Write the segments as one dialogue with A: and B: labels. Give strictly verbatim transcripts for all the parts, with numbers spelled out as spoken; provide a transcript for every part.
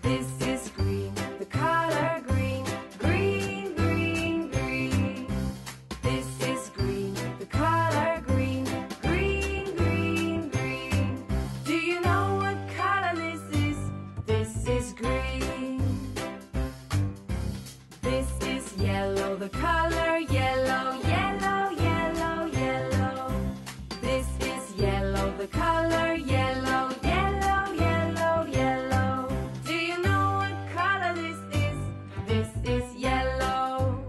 A: This is green, the color green. Green, green, green. This is green, the color green. Green, green, green. Do you know what color this is? This is green. This is yellow, the color yellow. Yellow, yellow, yellow. This is yellow, the color yellow. Yellow, yellow, yellow. Do you know what color this is? This is yellow.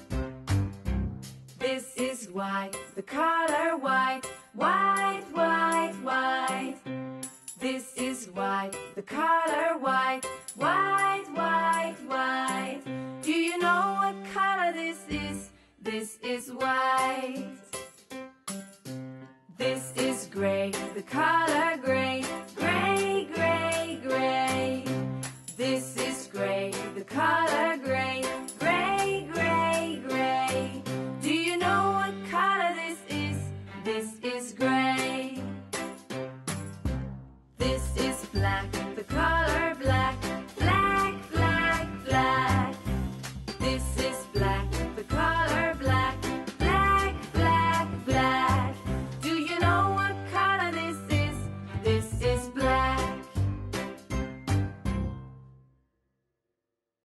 A: This is white, the color white. White, white, white. This is white, the color white. White, white, white. Do you know what color this is? This is white. This is gray, the color gray.